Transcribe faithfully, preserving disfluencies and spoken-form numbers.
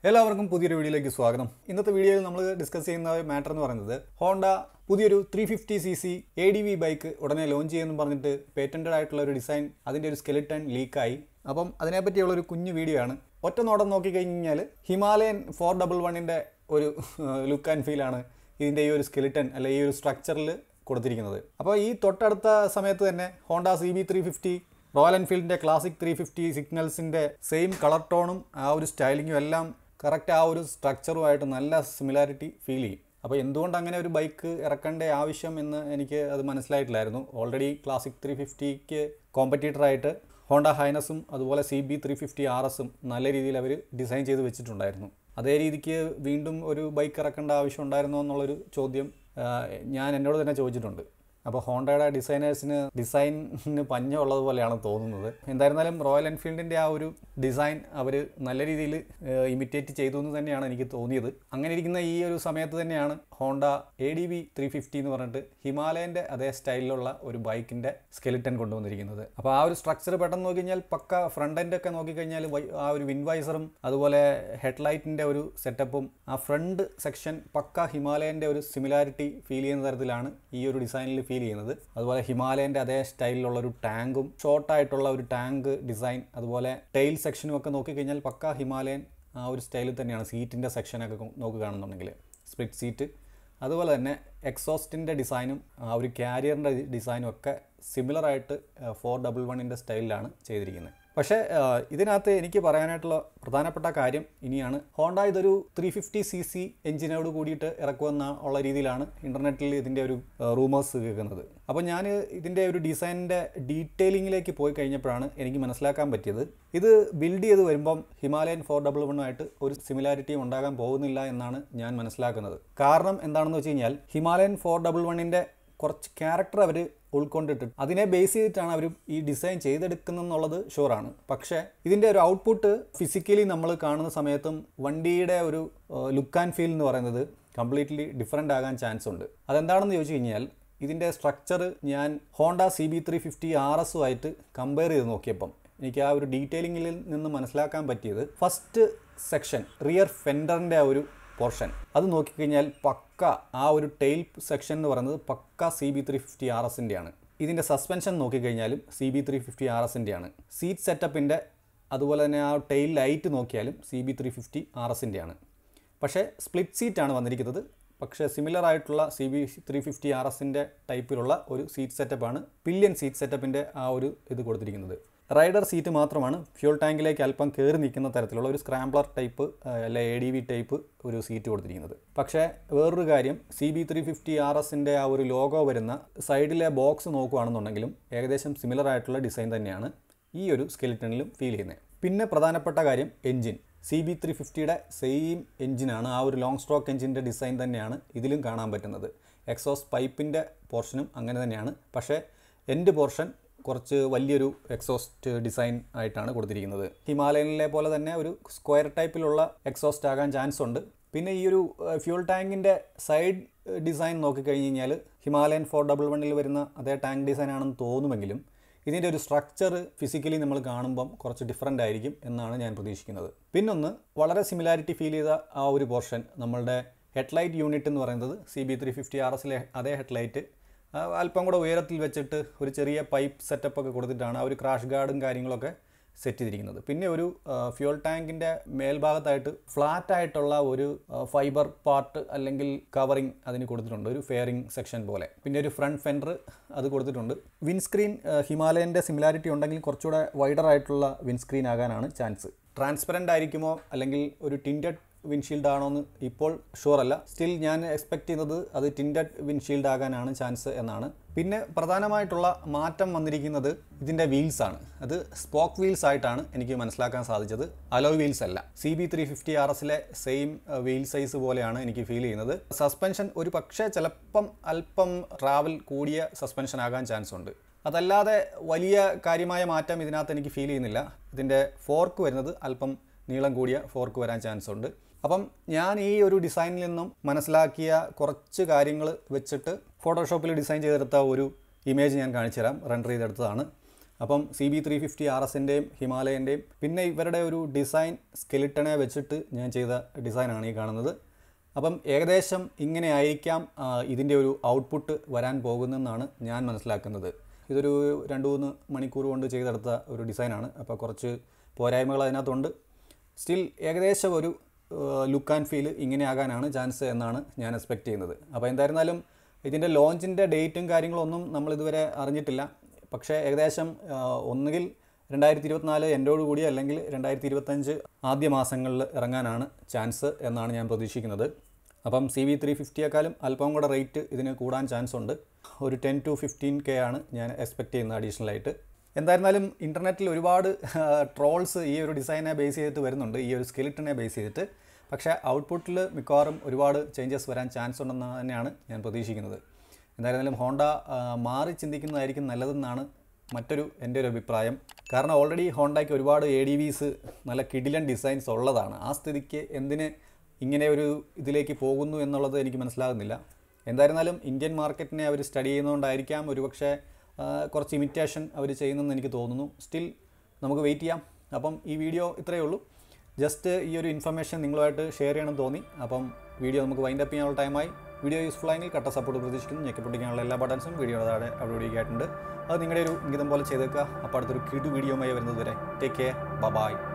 എല്ലാവർക്കും പുതിയൊരു വീഡിയോയിലേക്ക് സ്വാഗതം. ഇന്നത്തെ വീഡിയോയിൽ നമ്മൾ ഡിസ്കസ് ചെയ്യുന്ന മാറ്റർ എന്ന് പറയുന്നത് ഹോണ്ട പുതിയൊരു three fifty C C A D V bike ഉടനെ ലോഞ്ച് ചെയ്യുമെന്ന് പറഞ്ഞിട്ട് പേറ്റൻറ്റഡ് ആയിട്ടുള്ള ഒരു ഡിസൈൻ അതിൻ്റെ ഒരു സ്കെലിറ്റൺ ലീക്കായി. അപ്പം അതിനെപ്പറ്റിയുള്ളൊരു കുഞ്ഞു വീഡിയോ ആണ്. ഒറ്റ നോട്ടം നോക്കിക്കഴിഞ്ഞാൽ ഹിമാലയൻ ഫോർ ഡബിൾ വണ്ണിൻ്റെ ഒരു ലുക്ക് ആൻഡ് ഫീലാണ് ഇതിൻ്റെ ഈ ഒരു സ്കെലിറ്റൺ അല്ലെ ഈ ഒരു സ്ട്രക്ചറിൽ കൊടുത്തിരിക്കുന്നത്. അപ്പോൾ ഈ തൊട്ടടുത്ത സമയത്ത് തന്നെ Honda C B three fifty Royal എൻഫീൽഡിൻ്റെ ക്ലാസിക് ത്രീ ഫിഫ്റ്റി സിഗ്നൽസിൻ്റെ സെയിം കളർ ടോണും ആ ഒരു സ്റ്റൈലിങ്ങും എല്ലാം കറക്റ്റ് ആ ഒരു സ്ട്രക്ചറുമായിട്ട് നല്ല സിമിലാരിറ്റി ഫീൽ ചെയ്യും. അപ്പോൾ എന്തുകൊണ്ട് അങ്ങനെ ഒരു ബൈക്ക് ഇറക്കേണ്ട ആവശ്യം എന്ന് എനിക്ക് അത് മനസ്സിലായിട്ടില്ലായിരുന്നു. ഓൾറെഡി ക്ലാസിക് ത്രീ ഫിഫ്റ്റിക്ക് കോമ്പറ്റീറ്ററായിട്ട് ഹോണ്ട ഹൈനസും അതുപോലെ C B three fifty R എസും നല്ല രീതിയിൽ അവർ ഡിസൈൻ ചെയ്ത് വെച്ചിട്ടുണ്ടായിരുന്നു. അതേ രീതിക്ക് വീണ്ടും ഒരു ബൈക്ക് ഇറക്കേണ്ട ആവശ്യം ഉണ്ടായിരുന്നോ എന്നുള്ളൊരു ചോദ്യം ഞാൻ എന്നോട് തന്നെ ചോദിച്ചിട്ടുണ്ട്. അപ്പോൾ ഹോണ്ടയുടെ ഡിസൈനേഴ്സിന് ഡിസൈനിന് പഞ്ഞമുള്ളതുപോലെയാണ് തോന്നുന്നത്. എന്തായിരുന്നാലും റോയൽ എൻഫീൽഡിൻ്റെ ആ ഒരു ഡിസൈൻ അവർ നല്ല രീതിയിൽ ഇമിറ്റേറ്റ് ചെയ്തു എന്ന് തന്നെയാണ് എനിക്ക് തോന്നിയത്. അങ്ങനെ ഇരിക്കുന്ന ഈ ഒരു സമയത്ത് തന്നെയാണ് Honda A D V three fifty എന്ന് പറഞ്ഞിട്ട് ഹിമാലയൻ്റെ അതേ സ്റ്റൈലിലുള്ള ഒരു ബൈക്കിൻ്റെ സ്കെലിറ്റൺ കൊണ്ടുവന്നിരിക്കുന്നത്. അപ്പോൾ ആ ഒരു സ്ട്രക്ചർ പെട്ടെന്ന് നോക്കിക്കഴിഞ്ഞാൽ പക്ക ഫ്രണ്ട് എൻഡൊക്കെ നോക്കിക്കഴിഞ്ഞാൽ ആ ഒരു വിൻവൈസറും അതുപോലെ ഹെഡ്ലൈറ്റിൻ്റെ ഒരു സെറ്റപ്പും ആ ഫ്രണ്ട് സെക്ഷൻ പക്ക ഹിമാലയൻ്റെ ഒരു സിമിലാരിറ്റി ഫീൽ ചെയ്യുന്ന തരത്തിലാണ് ഈ ഒരു ഡിസൈനിൽ ഫീൽ ചെയ്യുന്നത്. അതുപോലെ ഹിമാലയൻ്റെ അതേ സ്റ്റൈലിലുള്ള ഒരു ടാങ്കും ഷോർട്ടായിട്ടുള്ള ഒരു ടാങ്ക് ഡിസൈൻ അതുപോലെ ടെയിൽ സെക്ഷനും ഒക്കെ നോക്കിക്കഴിഞ്ഞാൽ പക്ക ഹിമാലയൻ ആ ഒരു സ്റ്റൈലിൽ തന്നെയാണ്. സീറ്റിൻ്റെ സെക്ഷനൊക്കെ നോക്കുകയാണെന്നുണ്ടെങ്കിൽ സ്പ്ലിറ്റ് സീറ്റ് അതുപോലെ തന്നെ എക്സോസ്റ്റിൻ്റെ ഡിസൈനും ആ ഒരു ക്യാരിയറിൻ്റെ ഡിസൈനും ഒക്കെ സിമിലറായിട്ട് ഫോർ ഡബിൾ വണ്ണിൻ്റെ സ്റ്റൈലിലാണ് ചെയ്തിരിക്കുന്നത്. പക്ഷേ ഇതിനകത്ത് എനിക്ക് പറയാനായിട്ടുള്ള പ്രധാനപ്പെട്ട കാര്യം ഇനിയാണ്. ഹോണ്ട ഇതൊരു ത്രീ ഫിഫ്റ്റി സി സി എഞ്ചിനോട് കൂടിയിട്ട് ഇറക്കുമെന്ന ഉള്ള രീതിയിലാണ് ഇൻ്റർനെറ്റിൽ ഇതിൻ്റെ ഒരു റൂമേഴ്സ് കേൾക്കുന്നത്. അപ്പോൾ ഞാൻ ഇതിൻ്റെ ഒരു ഡിസൈനിൻ്റെ ഡീറ്റെയിലിങ്ങിലേക്ക് പോയി കഴിഞ്ഞപ്പോഴാണ് എനിക്ക് മനസ്സിലാക്കാൻ പറ്റിയത് ഇത് ബിൽഡ് ചെയ്ത് വരുമ്പം ഹിമാലയൻ ഫോർ ഡബിൾ വണ്ണുമായിട്ട് ഒരു സിമിലാരിറ്റിയും ഉണ്ടാകാൻ പോകുന്നില്ല എന്നാണ് ഞാൻ മനസ്സിലാക്കുന്നത്. കാരണം എന്താണെന്ന് വെച്ച് കഴിഞ്ഞാൽ ഹിമാലയൻ ഫോർ ഡബിൾ വണ്ണിൻ്റെ കുറച്ച് ക്യാരക്ടർ അവർ ഉൾക്കൊണ്ടിട്ട് അതിനെ ബേസ് ചെയ്തിട്ടാണ് അവർ ഈ ഡിസൈൻ ചെയ്തെടുക്കുന്നെന്നുള്ളത് ഷുവറാണ്. പക്ഷേ ഇതിൻ്റെ ഒരു ഔട്ട്പുട്ട് ഫിസിക്കലി നമ്മൾ കാണുന്ന സമയത്തും വണ്ടിയുടെ ഒരു ലുക്ക് ആൻഡ് ഫീൽ എന്ന് പറയുന്നത് കംപ്ലീറ്റ്ലി ഡിഫറെൻ്റ് ആകാൻ ചാൻസ് ഉണ്ട്. അതെന്താണെന്ന് ചോദിച്ചു കഴിഞ്ഞാൽ ഇതിൻ്റെ സ്ട്രക്ചർ ഞാൻ Honda C B three fifty R എസുമായിട്ട് കമ്പയർ ചെയ്ത് നോക്കിയപ്പം എനിക്ക് ആ ഒരു ഡീറ്റെയിലിങ്ങിൽ നിന്ന് മനസ്സിലാക്കാൻ പറ്റിയത് ഫസ്റ്റ് സെക്ഷൻ റിയർ ഫെൻഡറിൻ്റെ ആ ഒരു പോർഷൻ അത് നോക്കിക്കഴിഞ്ഞാൽ പക്ക ആ ഒരു ടെയിൽ സെക്ഷൻ എന്ന് പറയുന്നത് പക്ക C B three fifty R എസിൻ്റെയാണ്. ഇതിൻ്റെ സസ്പെൻഷൻ നോക്കിക്കഴിഞ്ഞാലും C B three fifty R എസിൻ്റെയാണ്. സീറ്റ് സെറ്റപ്പിൻ്റെ അതുപോലെ തന്നെ ആ ടെയിൽ ലൈറ്റ് നോക്കിയാലും C B three fifty R എസിൻ്റെയാണ്. പക്ഷേ സ്പ്ലിറ്റ് സീറ്റാണ് വന്നിരിക്കുന്നത്. പക്ഷേ സിമിലർ ആയിട്ടുള്ള C B three fifty R എസിൻ്റെ ടൈപ്പിലുള്ള ഒരു സീറ്റ് സെറ്റപ്പാണ് പില്യൻ സീറ്റ് സെറ്റപ്പിൻ്റെ ആ ഒരു ഇത് കൊടുത്തിരിക്കുന്നത്. റൈഡർ സീറ്റ് മാത്രമാണ് ഫ്യൂൾ ടാങ്കിലേക്ക് അല്പം കയറി നിൽക്കുന്ന തരത്തിലുള്ള ഒരു സ്ക്രാംബ്ലർ ടൈപ്പ് അല്ലെ എ ഡി വി ടൈപ്പ് ഒരു സീറ്റ് കൊടുത്തിരിക്കുന്നത്. പക്ഷേ വേറൊരു കാര്യം C B three fifty R എസിൻ്റെ ആ ഒരു ലോഗോ വരുന്ന സൈഡിലെ ബോക്സ് നോക്കുകയാണെന്നുണ്ടെങ്കിലും ഏകദേശം സിമിലർ ആയിട്ടുള്ള ഡിസൈൻ തന്നെയാണ് ഈ ഒരു സ്കെലിറ്റണിലും ഫീൽ ചെയ്യുന്നത്. പിന്നെ പ്രധാനപ്പെട്ട കാര്യം എൻജിൻ സി ബി ത്രീ ഫിഫ്റ്റിയുടെ സെയിം എൻജിനാണ്. ആ ഒരു ലോങ് സ്ട്രോക്ക് എൻജിൻ്റെ ഡിസൈൻ തന്നെയാണ് ഇതിലും കാണാൻ പറ്റുന്നത്. എക്സോസ്റ്റ് പൈപ്പിൻ്റെ പോർഷനും അങ്ങനെ തന്നെയാണ്. പക്ഷേ എൻഡ് പോർഷൻ കുറച്ച് വലിയൊരു എക്സോസ്റ്റ് ഡിസൈൻ ആയിട്ടാണ് കൊടുത്തിരിക്കുന്നത്. ഹിമാലയനിലെ പോലെ തന്നെ ഒരു സ്ക്വയർ ടൈപ്പിലുള്ള എക്സോസ്റ്റ് ആകാൻ ചാൻസ് ഉണ്ട്. പിന്നെ ഈ ഒരു ഫ്യൂൾ ടാങ്കിൻ്റെ സൈഡ് ഡിസൈൻ നോക്കിക്കഴിഞ്ഞ് കഴിഞ്ഞാൽ ഹിമാലയൻ ഫോർ ഡബിൾ വണ്ണിൽ വരുന്ന അതേ ടാങ്ക് ഡിസൈൻ ആണെന്ന് തോന്നുമെങ്കിലും ഇതിൻ്റെ ഒരു സ്ട്രക്ചർ ഫിസിക്കലി നമ്മൾ കാണുമ്പം കുറച്ച് ഡിഫറൻ്റ് ആയിരിക്കും എന്നാണ് ഞാൻ പ്രതീക്ഷിക്കുന്നത്. പിന്നൊന്ന് വളരെ സിമിലാരിറ്റി ഫീൽ ചെയ്ത ആ ഒരു പോർഷൻ നമ്മളുടെ ഹെഡ്ലൈറ്റ് യൂണിറ്റ് എന്ന് പറയുന്നത് C B three fifty R എസിലെ അതേ ഹെഡ്ലൈറ്റ് അല്പം കൂടെ ഉയരത്തിൽ വെച്ചിട്ട് ഒരു ചെറിയ പൈപ്പ് സെറ്റപ്പൊക്കെ കൊടുത്തിട്ടാണ് ആ ഒരു ക്രാഷ് ഗാർഡും കാര്യങ്ങളൊക്കെ സെറ്റ് ചെയ്തിരിക്കുന്നത്. പിന്നെ ഒരു ഫ്യൂൾ ടാങ്കിൻ്റെ മേൽഭാഗത്തായിട്ട് ഫ്ലാറ്റ് ആയിട്ടുള്ള ഒരു ഫൈബർ പാർട്ട് അല്ലെങ്കിൽ കവറിങ് അതിന് കൊടുത്തിട്ടുണ്ട്, ഒരു ഫെയറിംഗ് സെക്ഷൻ പോലെ. പിന്നെ ഒരു ഫ്രണ്ട് ഫെൻഡർ അത് കൊടുത്തിട്ടുണ്ട്. വിൻസ്ക്രീൻ ഹിമാലയൻ്റെ സിമിലാരിറ്റി ഉണ്ടെങ്കിൽ കുറച്ചുകൂടെ വൈഡർ ആയിട്ടുള്ള വിൻസ്ക്രീൻ ആകാനാണ് ചാൻസ്. ട്രാൻസ്പെറൻ്റ് ആയിരിക്കുമോ അല്ലെങ്കിൽ ഒരു ടിൻറ്റഡ് വിൻഷീൽഡ് ആണോ എന്ന് ഇപ്പോൾ ഷുവർ അല്ല. സ്റ്റിൽ ഞാൻ എക്സ്പെക്റ്റ് ചെയ്യുന്നത് അത് ടിൻറ്റഡ് വിൻഷീൽഡ് ആകാനാണ് ചാൻസ് എന്നാണ്. പിന്നെ പ്രധാനമായിട്ടുള്ള മാറ്റം വന്നിരിക്കുന്നത് ഇതിൻ്റെ വീൽസാണ്. അത് സ്പോക്ക് വീൽസ് ആയിട്ടാണ് എനിക്ക് മനസ്സിലാക്കാൻ സാധിച്ചത്, അലോയ് വീൽസ് അല്ല. C B three fifty R എസിലെ സെയിം വീൽ സൈസ് പോലെയാണ് എനിക്ക് ഫീൽ ചെയ്യുന്നത്. സസ്പെൻഷൻ ഒരു പക്ഷേ ചിലപ്പം അല്പം ട്രാവൽ കൂടിയ സസ്പെൻഷൻ ആകാൻ ചാൻസ് ഉണ്ട്. അതല്ലാതെ വലിയ കാര്യമായ മാറ്റം ഇതിനകത്ത് എനിക്ക് ഫീൽ ചെയ്യുന്നില്ല. ഇതിൻ്റെ ഫോർക്ക് വരുന്നത് അല്പം നീളം കൂടിയ ഫോർക്ക് വരാൻ ചാൻസ് ഉണ്ട്. അപ്പം ഞാൻ ഈ ഒരു ഡിസൈനിൽ നിന്നും മനസ്സിലാക്കിയ കുറച്ച് കാര്യങ്ങൾ വെച്ചിട്ട് ഫോട്ടോഷോപ്പിൽ ഡിസൈൻ ചെയ്തെടുത്ത ഒരു ഇമേജ് ഞാൻ കാണിച്ചു തരാം. റെൻഡർ ചെയ്തെടുത്തതാണ്. അപ്പം C B three fifty R എസിൻ്റെയും ഹിമാലയൻ്റെയും പിന്നെ ഇവരുടെ ഒരു ഡിസൈൻ സ്കെലിട്ടനെ വെച്ചിട്ട് ഞാൻ ചെയ്ത ഡിസൈനാണ് ഈ കാണുന്നത്. അപ്പം ഏകദേശം ഇങ്ങനെ ആയിരിക്കാം ഇതിൻ്റെ ഒരു ഔട്ട്പുട്ട് വരാൻ പോകുന്നതെന്നാണ് ഞാൻ മനസ്സിലാക്കുന്നത്. ഇതൊരു രണ്ട് മൂന്ന് മണിക്കൂർ കൊണ്ട് ചെയ്തെടുത്ത ഒരു ഡിസൈനാണ്. അപ്പോൾ കുറച്ച് പോരായ്മകൾ അതിനകത്തുണ്ട്. സ്റ്റിൽ ഏകദേശം ഒരു ലുക്ക് ആൻഡ് ഫീൽ ഇങ്ങനെ ആകാനാണ് ചാൻസ് എന്നാണ് ഞാൻ എക്സ്പെക്റ്റ് ചെയ്യുന്നത്. അപ്പോൾ എന്തായിരുന്നാലും ഇതിൻ്റെ ലോഞ്ചിൻ്റെ ഡേറ്റും കാര്യങ്ങളൊന്നും നമ്മളിതുവരെ അറിഞ്ഞിട്ടില്ല. പക്ഷേ ഏകദേശം ഒന്നുകിൽ രണ്ടായിരത്തി ഇരുപത്തിനാല് എൻ്റോടുകൂടി അല്ലെങ്കിൽ രണ്ടായിരത്തി ഇരുപത്തഞ്ച് ആദ്യ മാസങ്ങളിൽ ഇറങ്ങാനാണ് ചാൻസ് എന്നാണ് ഞാൻ പ്രതീക്ഷിക്കുന്നത്. അപ്പം സി വി ത്രീ ഫിഫ്റ്റിയേക്കാളും അല്പം കൂടെ റേറ്റ് ഇതിന് കൂടാൻ ചാൻസ് ഉണ്ട്. ഒരു ടെൻ ടു ഫിഫ്റ്റീൻ കെ ആണ് ഞാൻ എക്സ്പെക്റ്റ് ചെയ്യുന്നത് അഡീഷണലായിട്ട്. എന്തായിരുന്നാലും ഇൻ്റർനെറ്റിൽ ഒരുപാട് ട്രോൾസ് ഈ ഒരു ഡിസൈനെ ബേസ് ചെയ്തിട്ട് വരുന്നുണ്ട്, ഈ ഒരു സ്കെലിറ്റനെ ബേസ് ചെയ്തിട്ട്. പക്ഷേ ഔട്ട്പുട്ടിൽ മിക്കവാറും ഒരുപാട് ചേഞ്ചസ് വരാൻ ചാൻസ് ഉണ്ടെന്ന് തന്നെയാണ് ഞാൻ പ്രതീക്ഷിക്കുന്നത്. എന്തായിരുന്നാലും ഹോണ്ട മാറി ചിന്തിക്കുന്നതായിരിക്കും നല്ലതെന്നാണ് മറ്റൊരു എൻ്റെ ഒരു അഭിപ്രായം. കാരണം ഓൾറെഡി ഹോണ്ടയ്ക്ക് ഒരുപാട് എ ഡി വിസ് നല്ല കിടിലൻ ഡിസൈൻസ് ഉള്ളതാണ്. ആ സ്ഥിതിക്ക് എന്തിന് ഇങ്ങനെ ഒരു ഇതിലേക്ക് പോകുന്നു എന്നുള്ളത് എനിക്ക് മനസ്സിലാകുന്നില്ല. എന്തായിരുന്നാലും ഇന്ത്യൻ മാർക്കറ്റിനെ അവർ സ്റ്റഡി ചെയ്യുന്നതുകൊണ്ടായിരിക്കാം ഒരുപക്ഷെ കുറച്ച് ഇമിറ്റേഷൻ അവർ ചെയ്യുന്നതെന്ന് എനിക്ക് തോന്നുന്നു. സ്റ്റിൽ നമുക്ക് വെയിറ്റ് ചെയ്യാം. അപ്പം ഈ വീഡിയോ ഇത്രയേ ഉള്ളൂ. ജസ്റ്റ് ഈ ഒരു ഇൻഫർമേഷൻ നിങ്ങളുമായിട്ട് ഷെയർ ചെയ്യണമെന്ന് തോന്നി. അപ്പം വീഡിയോ നമുക്ക് വൈൻഡപ്പ് ചെയ്യാനുള്ള ടൈമായി. വീഡിയോ യൂസ്ഫുൾ ആയെങ്കിൽ കട്ട സപ്പോർട്ട് പ്രതീക്ഷിക്കുന്നു. ഞെക്കിപ്പൊട്ടിക്കാനുള്ള എല്ലാ ബട്ടൺസും വീഡിയോയുടെ താഴെ അപ്ലോഡ് ആയിട്ടുണ്ട്. അത് നിങ്ങളുടെ ഒരു ഇംഗിതം പോലെ ചെയ്തേക്കുക. അപ്പോൾ അടുത്തൊരു കിടു വീഡിയോയുമായി വരുന്നത് വരെ ടേക്ക് കെയർ, ബൈ.